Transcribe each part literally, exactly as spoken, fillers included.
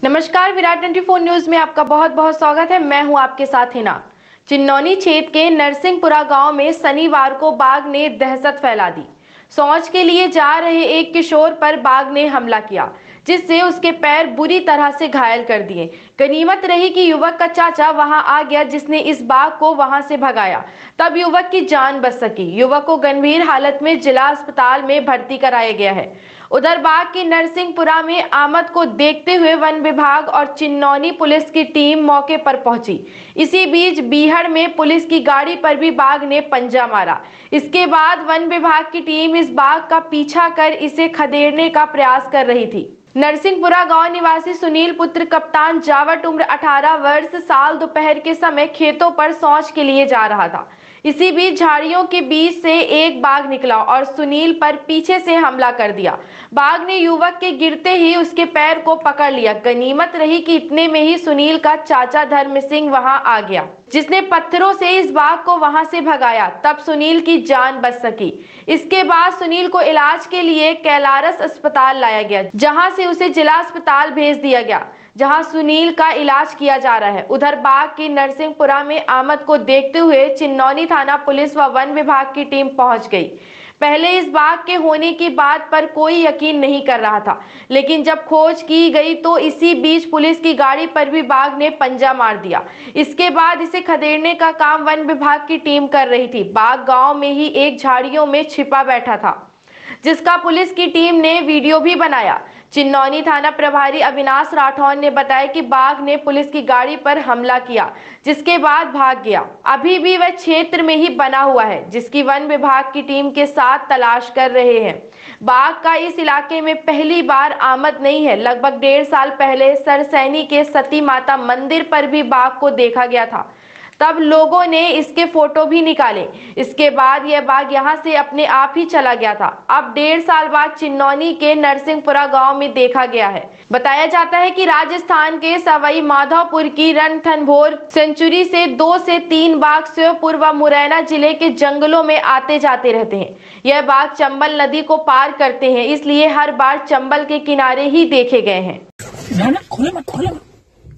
नमस्कार, विराट चौबीस न्यूज में आपका बहुत बहुत स्वागत है। मैं हूं आपके साथ हिना। चिन्नौनी क्षेत्र के नरसिंहपुरा गांव में शनिवार को बाघ ने दहशत फैला दी। शौच के लिए जा रहे एक किशोर पर बाघ ने हमला किया, जिससे उसके पैर बुरी तरह से घायल कर दिए। गनीमत रही कि युवक का चाचा वहां आ गया, जिसने इस बाघ को वहां से भगाया, तब युवक की जान बच सकी। युवक को गंभीर हालत में जिला अस्पताल में भर्ती कराया गया है। उधर बाघ की नरसिंहपुरा में आमद को देखते हुए वन विभाग और चिन्नौनी पुलिस की टीम मौके पर पहुंची। इसी बीच बीहड़ में पुलिस की गाड़ी पर भी बाघ ने पंजा मारा। इसके बाद वन विभाग की टीम इस बाघ का पीछा कर इसे खदेड़ने का प्रयास कर रही थी। नरसिंहपुरा गांव निवासी सुनील पुत्र कप्तान जावट उम्र अठारह वर्ष साल दोपहर के समय खेतों पर शौच के लिए जा रहा था। इसी बीच झाड़ियों के बीच से एक बाघ निकला और सुनील पर पीछे से हमला कर दिया। बाघ ने युवक के गिरते ही उसके पैर को पकड़ लिया। गनीमत रही कि इतने में ही सुनील का चाचा धर्म सिंह वहां आ गया, जिसने पत्थरों से इस बाघ को वहां से भगाया, तब सुनील की जान बच सकी। इसके बाद सुनील को इलाज के लिए कैलारस अस्पताल लाया गया, जहां से उसे जिला अस्पताल भेज दिया गया, जहां सुनील का इलाज किया जा रहा है। उधर बाघ की नरसिंहपुरा में आमद को देखते हुए चिन्नौनी थाना पुलिस व वन विभाग की टीम पहुंच गई। पहले इस बाघ के होने की बात पर कोई यकीन नहीं कर रहा था, लेकिन जब खोज की गई तो इसी बीच पुलिस की गाड़ी पर भी बाघ ने पंजा मार दिया। इसके बाद इसे खदेड़ने का काम वन विभाग की टीम कर रही थी। बाघ गांव में ही एक झाड़ियों में छिपा बैठा था, जिसका पुलिस की टीम ने वीडियो भी बनाया। चिन्नौनी थाना प्रभारी अविनाश राठौर ने बताया कि बाघ ने पुलिस की गाड़ी पर हमला किया, जिसके बाद भाग गया। अभी भी वह क्षेत्र में ही बना हुआ है, जिसकी वन विभाग की टीम के साथ तलाश कर रहे हैं। बाघ का इस इलाके में पहली बार आमद नहीं है। लगभग डेढ़ साल पहले सरसैनी के सती माता मंदिर पर भी बाघ को देखा गया था, तब लोगों ने इसके फोटो भी निकाले। इसके बाद यह बाघ यहां से अपने आप ही चला गया था। अब डेढ़ साल बाद चिन्नौनी के नरसिंहपुरा गांव में देखा गया है। बताया जाता है कि राजस्थान के सवाई माधोपुर की रणथंभौर सेंचुरी से दो से तीन बाघ श्योपुर व मुरैना जिले के जंगलों में आते जाते रहते हैं। यह बाघ चंबल नदी को पार करते हैं, इसलिए हर बार चंबल के किनारे ही देखे गए हैं। खोले मत, खोले मत,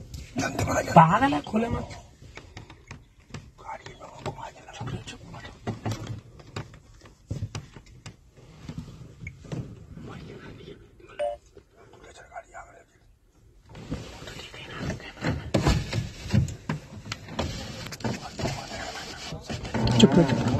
पागल है, खोले मत। चुप चुप